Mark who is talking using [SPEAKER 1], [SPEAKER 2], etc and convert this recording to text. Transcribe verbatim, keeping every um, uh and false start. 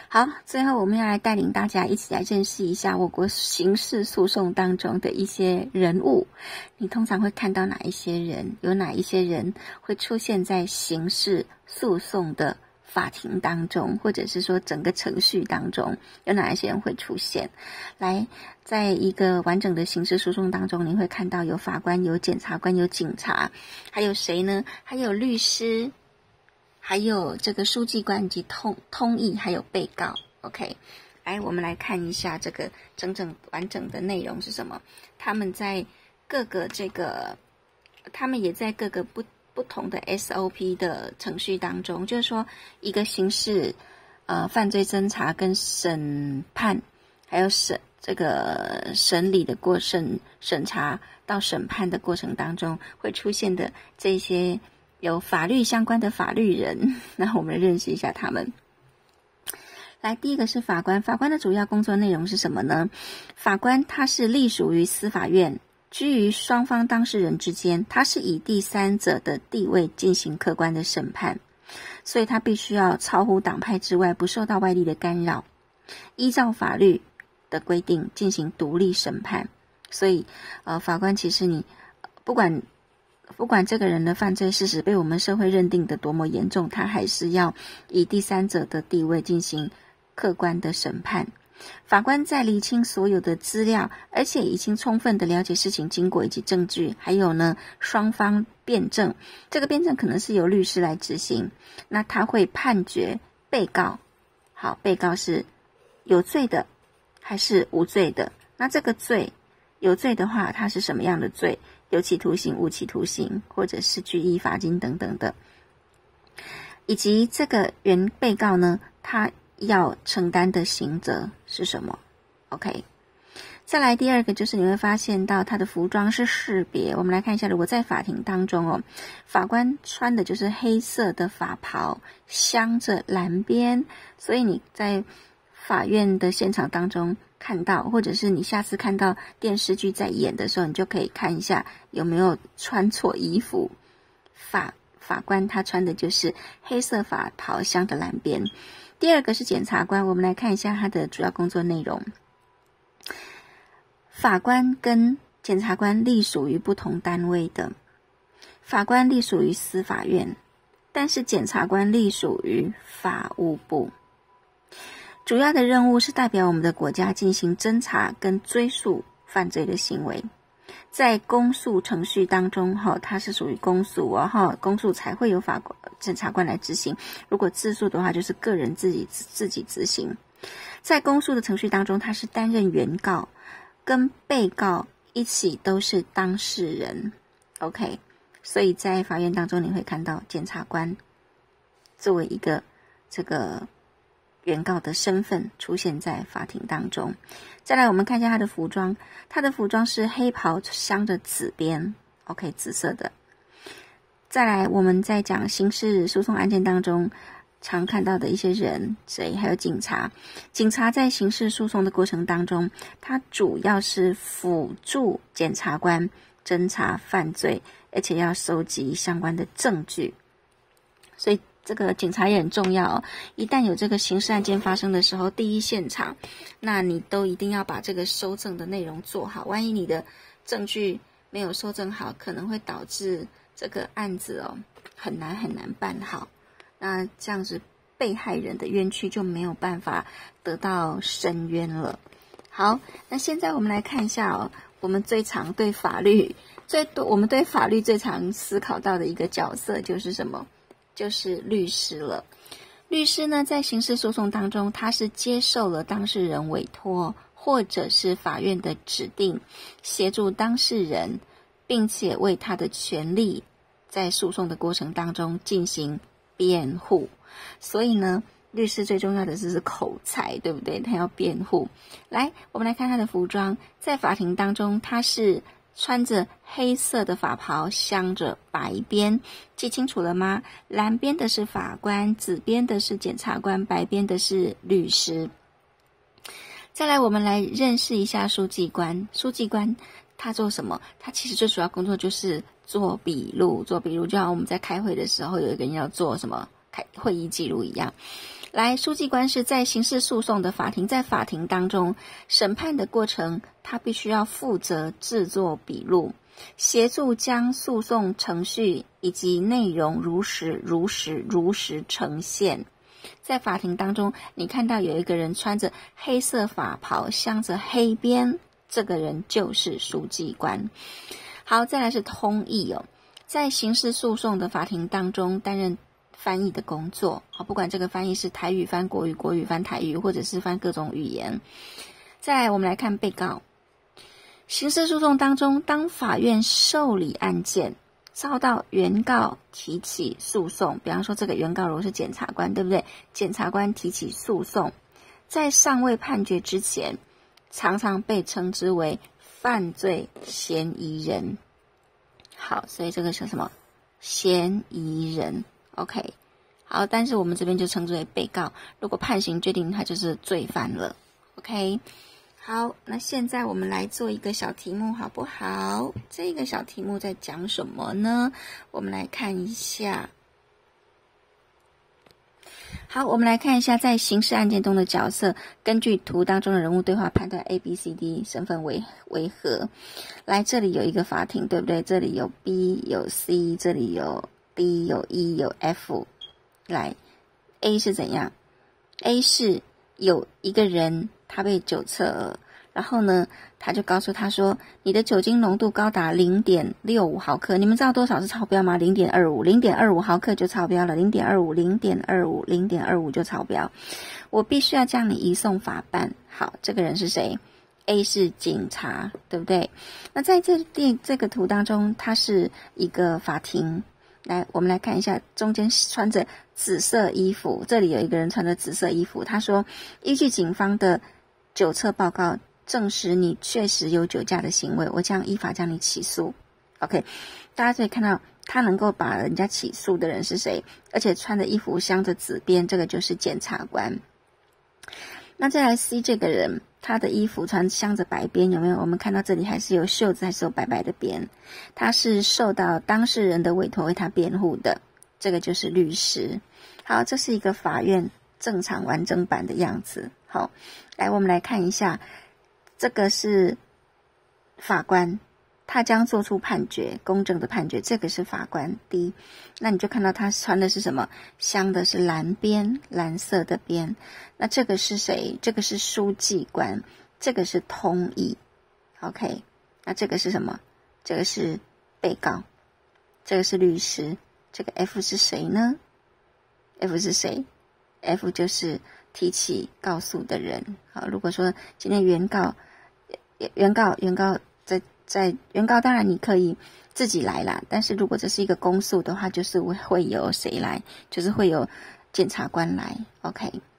[SPEAKER 1] 好，最后我们要来带领大家一起来认识一下我国刑事诉讼当中的一些人物。你通常会看到哪一些人？有哪一些人会出现在刑事诉讼的法庭当中，或者是说整个程序当中，有哪一些人会出现？来，在一个完整的刑事诉讼当中，你会看到有法官、有检察官、有警察，还有谁呢？还有律师，还有这个书记官以及通通译，还有被告。 OK， 来我们来看一下这个整整完整的内容是什么。他们在各个这个他们也在各个不不同的 S O P 的程序当中，就是说一个刑事呃犯罪侦查跟审判，还有审这个审理的过程，审查到审判的过程当中会出现的这些有法律相关的法律人，那我们认识一下他们。来，第一个是法官。法官的主要工作内容是什么呢？法官他是隶属于司法院，居于双方当事人之间，他是以第三者的地位进行客观的审判，所以他必须要超乎党派之外，不受到外力的干扰，依照法律的规定进行独立审判。所以呃，法官其实你不管不管这个人的犯罪事实被我们社会认定的多么严重，他还是要以第三者的地位进行客观的审判。法官在厘清所有的资料，而且已经充分的了解事情经过以及证据，还有呢双方辩证，这个辩证可能是由律师来执行，那他会判决被告，好，被告是有罪的还是无罪的，那这个罪有罪的话，它是什么样的罪？有期徒刑、无期徒刑，或者是拘役、罚金等等的，以及这个原被告呢，他要承担的刑责是什么 ？OK， 再来第二个就是你会发现到他的服装是识别。我们来看一下，如果在法庭当中哦，法官穿的就是黑色的法袍，镶着蓝边，所以你在法院的现场当中看到，或者是你下次看到电视剧在演的时候，你就可以看一下有没有穿错衣服。法法官他穿的就是黑色法袍，镶着蓝边。第二个是检察官，我们来看一下他的主要工作内容。法官跟检察官隶属于不同单位的，法官隶属于司法院，但是检察官隶属于法务部。主要的任务是代表我们的国家进行侦查跟追诉犯罪的行为。在公诉程序当中，哈，它是属于公诉哦，哈，公诉才会有法官、检察官来执行。如果自诉的话，就是个人自己自己执行。在公诉的程序当中，他是担任原告，跟被告一起都是当事人。OK， 所以在法院当中，你会看到检察官作为一个这个原告的身份出现在法庭当中。再来我们看一下他的服装，他的服装是黑袍镶着紫边 ，OK， 紫色的。再来我们在讲刑事诉讼案件当中常看到的一些人，谁？还有警察。警察在刑事诉讼的过程当中，他主要是辅助检察官侦查犯罪，而且要收集相关的证据，所以这个警察也很重要哦。一旦有这个刑事案件发生的时候，第一现场，那你都一定要把这个收证的内容做好。万一你的证据没有收证好，可能会导致这个案子哦很难很难办好。那这样子被害人的冤屈就没有办法得到伸冤了。好，那现在我们来看一下哦，我们最常对法律最多我们对法律最常思考到的一个角色就是什么？就是律师了。律师呢，在刑事诉讼当中，他是接受了当事人委托或者是法院的指定，协助当事人，并且为他的权利在诉讼的过程当中进行辩护。所以呢，律师最重要的是口才，对不对？他要辩护。来，我们来看他的服装，在法庭当中，他是穿着黑色的法袍，镶着白边，记清楚了吗？蓝边的是法官，紫边的是检察官，白边的是律师。再来，我们来认识一下书记官。书记官他做什么？他其实最主要工作就是做笔录，做笔录就像我们在开会的时候有一个人要做什么开会议记录一样。 来，书记官是在刑事诉讼的法庭，在法庭当中审判的过程，他必须要负责制作笔录，协助将诉讼程序以及内容如实、如实、如实呈现。在法庭当中，你看到有一个人穿着黑色法袍，镶着黑边，这个人就是书记官。好，再来是通译哦，在刑事诉讼的法庭当中担任翻译的工作，好，不管这个翻译是台语翻国语、国语翻台语，或者是翻各种语言。再来，我们来看被告。刑事诉讼当中，当法院受理案件，遭到原告提起诉讼，比方说这个原告如果是检察官，对不对？检察官提起诉讼，在尚未判决之前，常常被称之为犯罪嫌疑人。好，所以这个是什么？嫌疑人。OK， 好，但是我们这边就称之为被告。如果判刑确定，他就是罪犯了。OK， 好，那现在我们来做一个小题目，好不好？这个小题目在讲什么呢？我们来看一下。好，我们来看一下，在刑事案件中的角色，根据图当中的人物对话判断 A、B、C、D 身份为为何。来，这里有一个法庭，对不对？这里有 B 有 C， 这里有 D 有 E 有 F。来 A 是怎样？ A 是有一个人他被酒测了，然后呢他就告诉他说，你的酒精浓度高达 零点六五毫克，你们知道多少是超标吗？ 零点二五 零点二五毫克就超标了， 零点二五 零点二五 零点二五就超标，我必须要将你移送法办。好，这个人是谁？ A 是警察，对不对？那在这电这个图当中，它是一个法庭。来，我们来看一下，中间穿着紫色衣服，这里有一个人穿着紫色衣服，他说，依据警方的酒测报告，证实你确实有酒驾的行为，我将依法将你起诉。 OK， 大家可以看到他能够把人家起诉的人是谁，而且穿着衣服镶着紫边，这个就是检察官。那再来 C 这个人，他的衣服穿镶着白边，有没有？我们看到这里还是有袖子，还是有白白的边，他是受到当事人的委托为他辩护的，这个就是律师。好，这是一个法院正常完整版的样子。好，来我们来看一下，这个是法官，他将做出判决，公正的判决，这个是法官 D。 那你就看到他穿的是什么？镶的是蓝边，蓝色的边。那这个是谁？这个是书记官，这个是通译。 OK， 那这个是什么？这个是被告，这个是律师。这个 F 是谁呢？ F 是谁？ F 就是提起告诉的人。好，如果说今天原告原告原告在在原告，当然你可以自己来啦，但是如果这是一个公诉的话，就是会有谁来？就是会有检察官来。 OK。